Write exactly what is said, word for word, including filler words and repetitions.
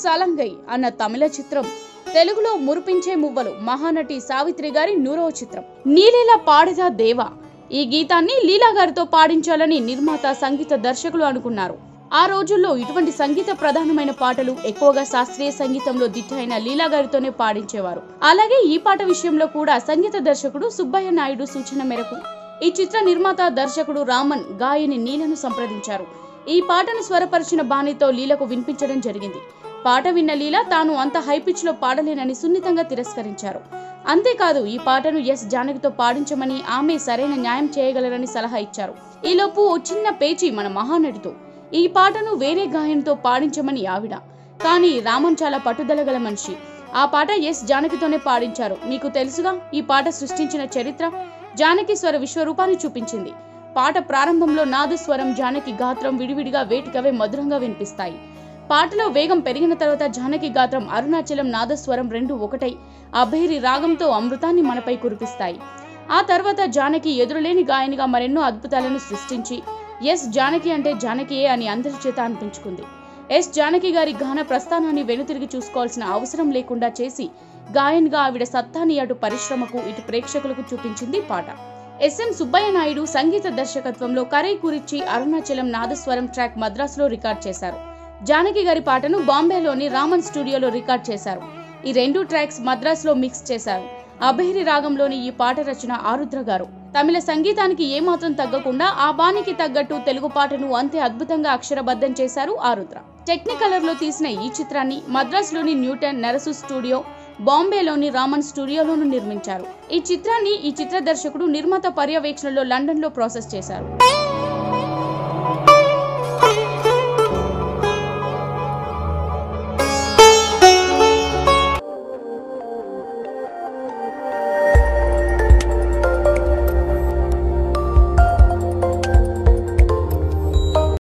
సలంగై అన్న తమిళ చిత్రం తెలుగులో మురిపించే మువ్వలు మహానటి సావిత్రి గారి నూరవ చిత్రం. నీలీల పాడిద దేవ ఈ గీతాన్ని లీలా గారితో పాడించాలని నిర్మాత సంగీత దర్శకులు అనుకున్నారు. ఆ రోజుల్లో ఇటువంటి సంగీత ప్రధానమైన పాటలు ఎక్కువగా శాస్త్రీయ సంగీతంలో దిట్టైన లీలా గారితోనే పాడించేవారు. అలాగే ఈ పాట విషయంలో కూడా సంగీత దర్శకుడు సుబ్బయ్య నాయుడు సూచన మేరకు ఈ చిత్ర నిర్మాత దర్శకుడు రామన్ గాయని నీలను సంప్రదించారు. ఈ పాటను స్వరపరిచిన బాణితో లీలకు వినిపించడం జరిగింది. పాట విన్న లీల తాను అంత హై పిచ్ లో పాడలేనని సున్నితంగా తిరస్కరించారు. అంతేకాదు ఈ పాటను ఎస్ జానకితో పాడించమని ఆమె సరైన న్యాయం చేయగలరని సలహా ఇచ్చారు. ఈలోపు ఓ చిన్న పేచీ మన మహానటితో ఈ పాటను వేరే గాయనితో పాడించమని ఆవిడ. కానీ రామన్ చాలా పట్టుదల గల మనిషి. ఆ పాట ఎస్ జానకితోనే పాడించారు. మీకు తెలుసుగా ఈ పాట సృష్టించిన చరిత్ర. జానకి స్వర విశ్వరూపాన్ని చూపించింది. పాట ప్రారంభంలో నాదస్వరం జానకి గాత్రం విడివిడిగా వేటికవే మధురంగా వినిపిస్తాయి. పాటలో వేగం పెరిగిన తర్వాత జానకి గాత్రం అరుణాచలం నాదస్వరం రెండు ఒకటై అభైరి రాగంతో అమృతాన్ని మనపై కురిపిస్తాయి. ఆ తర్వాత జానకి ఎదురులేని గాయనిగా మరెన్నో అద్భుతాలను సృష్టించి ఎస్ జానకి అంటే జానకియే అని అందరి చేత అనిపించుకుంది. ఎస్ జానకి గారి గాన ప్రస్థానాన్ని వెనుతిరిగి చూసుకోవాల్సిన అవసరం లేకుండా చేసి గాయనిగా ఆవిడ సత్తాని అటు పరిశ్రమకు ఇటు ప్రేక్షకులకు చూపించింది పాట. ఎస్ఎన్ సుబ్బయ్య నాయుడు సంగీత దర్శకత్వంలో కరై కురిచి అరుణాచలం నాదస్వరం ట్రాక్ మద్రాసులో రికార్డ్ చేశారు. జానకి గారి పాటను బాంబేలోని రామన్ స్టూడియోలో రికార్డ్ చేశారు. ఈ రెండు ట్రాక్స్ మద్రాసులో మిక్స్ చేశారు. అభైరి రాగంలోని ఈ పాట రచన ఆరుద్ర గారు. తమిళ సంగీతానికి ఏమాత్రం తగ్గకుండా ఆ బాణికి తగ్గట్టు తెలుగు పాటను అంతే అద్భుతంగా అక్షరబద్ధం చేశారు ఆరుద్ర. టెక్నికలర్ లో తీసిన ఈ చిత్రాన్ని మద్రాసులోని న్యూటన్ నరసు స్టూడియో, బాంబేలోని రామన్ స్టూడియోలోను నిర్మించారు. ఈ చిత్రాన్ని ఈ చిత్ర దర్శకుడు నిర్మాత పర్యవేక్షణలో లండన్ లో ప్రాసెస్ చేశారు.